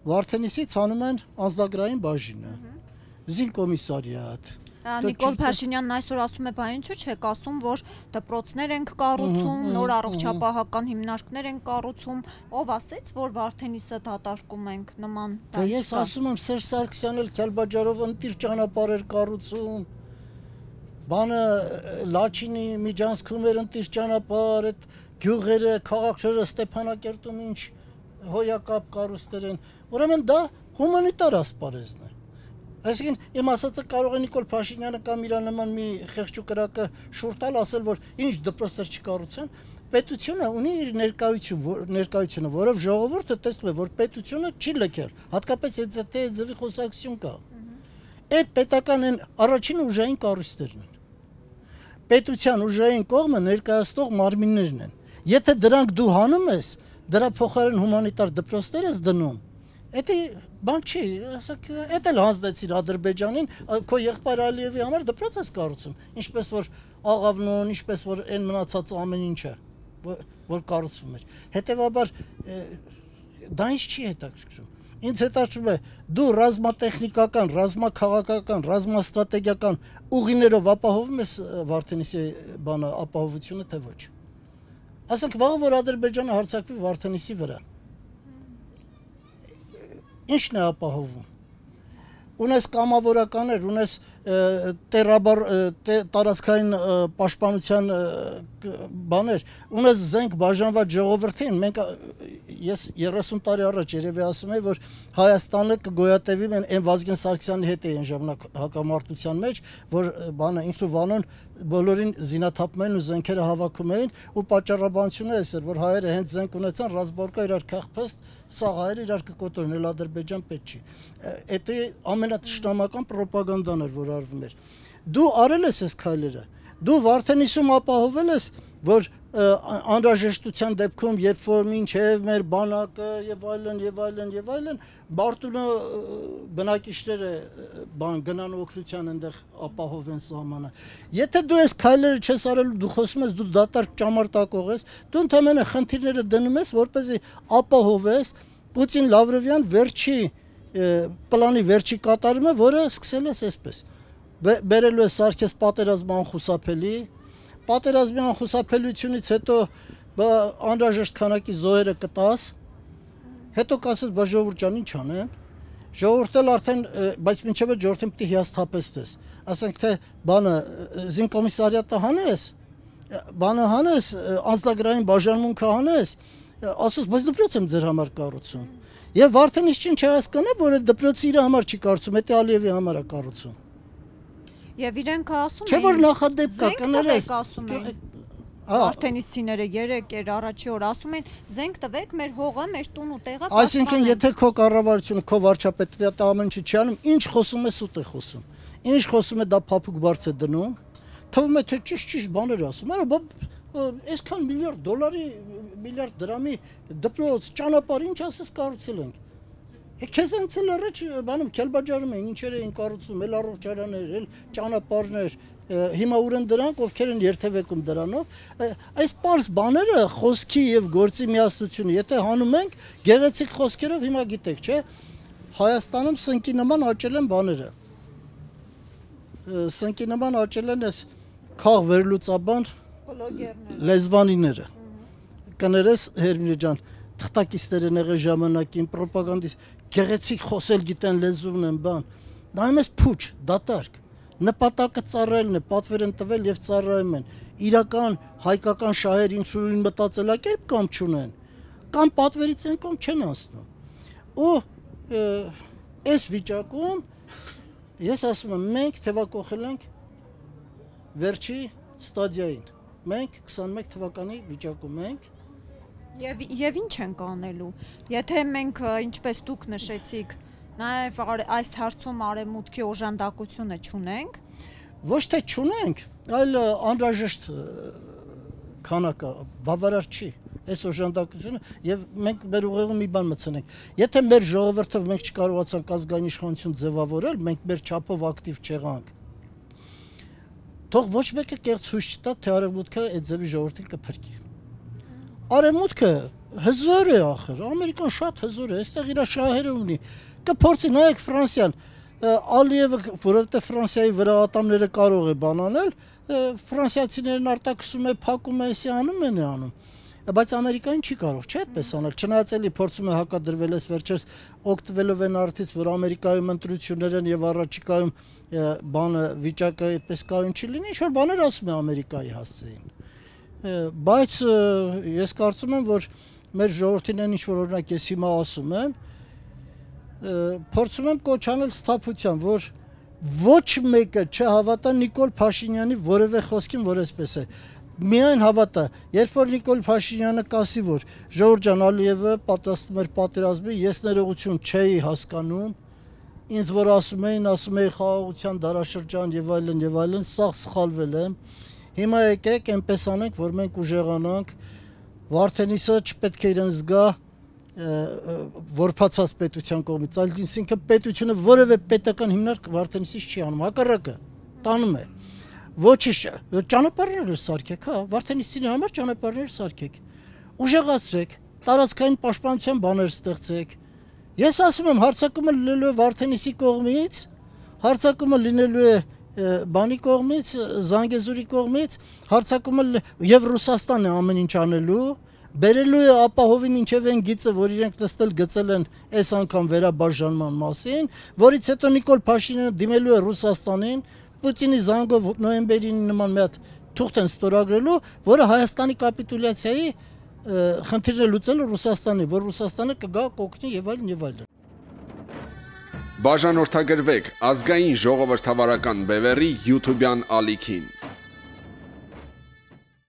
Վարդենիսից անում են անձնագրային բաժինը, զինկոմիսարիատ։ Նիկոլ Փաշինյանն այսօր ասում է, բա ինչու՞ չեք ասում, որ դպրոցներ ենք կառուցում, նոր առողջապահական հիմնարկներ ենք կառուցում, ով ասեց, որ Վարդենիսը դատարկում ենք նման Դե ես ասում եմ Սերժ Սարգսյանն էլ Քելբաջարովը ընտիր ճանապարհ էր կառուցում, բանը Լաչինի միջանցքում էր ընտիր ճանապարհ, այդ գյուղերը, քաղաքները Ստեփանակերտում ինչ հոյակապ կառույցներ են, ուրեմն դա հումանիտար ասպարեզն է։ Այսինքն իմ ասածը կարող է Նիկոլ Փաշինյանը կամ իր նման մի խեղճուկրակը շուռ տալ ասել, որ ինչ դպրոցներ չկառուցեն, պետությունը ունի իր ներկայությունը, որով ժողովուրդը տեսնում է, որ պետությունը չի լքել, հատկապես եթե ձևի խոսակցություն կա։ Այդ պետական են առաջին ուժային կառույցներն են։ Պետության ուժային կողմը ներկայացնող մարմիններն են։ Եթե դրանք դու հանում ես, դրա փոխարեն հումանիտար դպրոցներ ես դնում, դա բան չի, ասեք, էդ էլ հանձնեցիր Ադրբեջանին, քո եղբայր Ալիևի համար դպրոց ես կառուցում, ինչպես որ Աղավնոն, ինչպես որ այն մնացած ամեն ինչը, որ կառուցվում էր։ Հետևաբար դա ինչ չի հետաքրքրում։ Ինձ հետաքրքրում է դու ռազմատեխնիկական, ռազմաքաղաքական, ռազմաստրատեգիական ուղիներով ապահովում ես Վարդենիսի բանը ապահովությունը, թե ոչ։ Ասենք վաղը որ Ադրբեջանը հարձակվի Վարդենիսի վրա։ Ինչն է ապահովում։ Ունես կամավորականներ, ունես տարածքային պաշտպանության բաներ, ունես զենք բաժանված ժողովրդին, ես 30 տարի առաջ երևի ասում եմ, որ Հայաստանը կգոյատևի այն Վազգեն Սարգսյանի հետ էին ժամանակ հակամարտության մեջ, որ բանը ինքնուվանոն բոլորին զինաթափում էին ու զենքերը հավաքում էին ու պատճառաբանությունը էս էր, որ հայերը հենց զենք ունեցան, ռազմորկա իրար քախփեստ, սաղ հայերը իրար կկոտրեն, էլ Ադրբեջան պետք չի։ Դա ամենատշնամական պրոպագանդան էր, որ արվում էր։ Դու արել ես այս քայլերը, դու Վարդենիսում ապահովել ես, որ անհրաժեշտության դեպքում, երբ որ մինչև մեր բանակը եւ այլն, Բարտունը բնակիչները գնան օգնության այնտեղ ապահովեն սահմանը։ Եթե դու այս քայլերը չես արել, դու խոսում ես, դու դատարկ ճամարտակող ես, դու ընդհանրապես խնդիրները դնում ես, որպեսզի ապահովես Պուտին-Լավրովյան վերջի պլանի վերջի կատարումը, որը սկսել ես այսպես։ Բերելու է Սարգիս պատերազմը անխուսափելի, պատերազմի անխուսափելիությունից հետո անհրաժեշտ քանակի զոհերը կտաս, հետո կասես, բա ժողովուրդ ջան, ինչ անեմ, ժողովուրդն արդեն, բայց մինչև այդ ժողովրդին պիտի հիասթափեցնես, ասենք թե բանը զինկոմիսարիատը հանես, բանը հանես, անձնագրային բաժանմունքը հանես, ասես, բայց դպրոց եմ ձեր համար կառուցում։ Եվ Վարդենիս չհասկանա, որ այդ դպրոցը իր համար չի կառուցում, դա Ալիևի համար է կառուցում։ Եվ իրենք ասում են, չէ՞ որ նախադեպ կա, կներես, Վարդենիսցիները 3 առաջի օր ասում են, զենք տվեք, մեր հողը, մեր տուն ու տեղը պաշտպանենք։ Այսինքն, եթե քո կառավարությունը, քո վարչապետը ամեն ինչ չի անում, ինչ խոսում է, սուտ է խոսում։ Ինչ խոսում է, դա փափուկ բարձ է դնում, թվում է, թե ճիշտ բաներ ասում։ Այսքան միլիարդ դոլարի, միլիարդ դրամի դպրոց, ճանապարհ, ինչ ասես կառուցել ենք։ Քեզ անցել առաջ բանում Քելբաջարում էին, ինչեր էին կառուցում, էլ առողջարաններ, էլ ճանապարհներ, հիմա ուր են դրանք, ովքեր են երթևեկում դրանով, այս պարզ բաները խոսքի եւ գործի միասնությունը, եթե հանում ենք գեղեցիկ խոսքերով, հիմա գիտեք, չէ՞, Հայաստանում սնկի նման աճել են բաները։ Սնկի նման աճել են այս խաղ վերլուծաբան լեզվանիները։ Կներես Հերմինե ջան, թղթակիցները եղել ժամանակին, պրոպագանդիստ, գեղեցիկ խոսել գիտեն, լեզու ունեն, բան։ Դա այնպես փուչ, դատարկ։ Նպատակը ծառայելն է, պատվեր են տվել եւ ծառայում են։ Իրական հայկական շահեր ինքնուրույն մտածելակերպ կամ չունեն, կամ պատվերից են կամ չեն անցնում։ Ու այս վիճակում ես ասում եմ, մենք թևակողել ենք վերջի ստադիային։ Մենք 21 թվականի վիճակում ենք։ Եվ ինչ ենք անելու, եթե մենք, ինչպես դուք նշեցիք, նաև այս հարցում արևմուտքի օժանդակությունը չունենք։ Ոչ թե չունենք, այլ անհրաժեշտ քանակը բավարար չի այս օժանդակությունը եւ մենք մեր ուղեղում մի բան մտցնենք։ Եթե մեր ժողովրդով մենք չկարողացանք ազգային իշխանություն ձևավորել, մենք մեր չափով ակտիվ չեղանք, թող ոչ մեկը կեղծ հույս չտա, թե արևմուտքը այդ ձևի ժողովրդին կփրկի։ Արևմուտքը Հզոր է ախր, Ամերիկան շատ հզոր է, այստեղ իր շահերը ունի։ Կփորձի նայեք Ֆրանսիան, Ալիևը, որովհետև Ֆրանսիայի վրա ատամները կարող է բանանել, ֆրանսիացիներն արտաքսում է, փակում է, էսի անում են անում։ Բայց Ամերիկան չի կարող, չէ՞ այդպես անել։ Չնայած էլի փորձում է հակադրվել այս վերջերս օգտվելով են արդից, որ Ամերիկայում ընտրություններ են եւ առաջիկայում բանը վիճակը այդպես կայուն չի լինի, ինչ որ բաներ ասում է Ամերիկայի հասցեին։ Բայց ես կարծում եմ, որ մեր ժողովրդին այն ինչ որ օրինակ ես հիմա ասում եմ, փորձում եմ կոչանել սթափության, որ ոչ մեկը չհավատա Նիկոլ Փաշինյանի որևէ խոսքին, որ այսպես է։ Միայն հավատա, երբ որ Նիկոլ Փաշինյանը կասի, որ Ժորժ ջան Ալիևը պատրաստում էր պատերազմի, ես ներողություն չէի հասկանում, ինձ որ ասում էի խաղաղության դարաշրջան եւ այլն, սաղ սխալվել եմ։ Հիմա եկեք այնպես անենք, որ մենք ուժեղանանք, Վարդենիսը չպետք է իրեն զգա որփացած պետության կողմից, այլ ինքը պետությունը որևէ պետական հիմնարկ Վարդենիսից չի անում, հակառակը տանում է։ Ոչինչ, ճանապարհներ սարքեք, հա, Վարդենիսցիների համար ճանապարհներ սարքեք, ուժեղացրեք, տարածքային պաշտպանության բաներ ստեղծեք։ Ես ասում եմ, հարձակումը լինելու է Վարդենիսի կողմից, հարձակումը լինելու է բանի կողմից, Զանգեզուրի կողմից, հարձակումը եւ Ռուսաստանն է ամեն ինչ անելու, բերելու է ապահովին ինչև են գիծը, որ իրենք նստել գծել են այս անգամ վերաբաժանման մասին, որից հետո Նիկոլ Փաշինյանը դիմելու է Ռուսաստանին, Պուտինի զանգով նոյեմբերին նման մի հատ թուղթ են ստորագրելու, որը Հայաստանի կապիտուլյացիայի խնդիրը լուծելու Ռուսաստանի, որ Ռուսաստանը կգա կօգնի եւ այլն եւ այլն։ Բաժանորդագրվեք ազգային ժողովրդավարական բևեռի YouTube-յան ալիքին։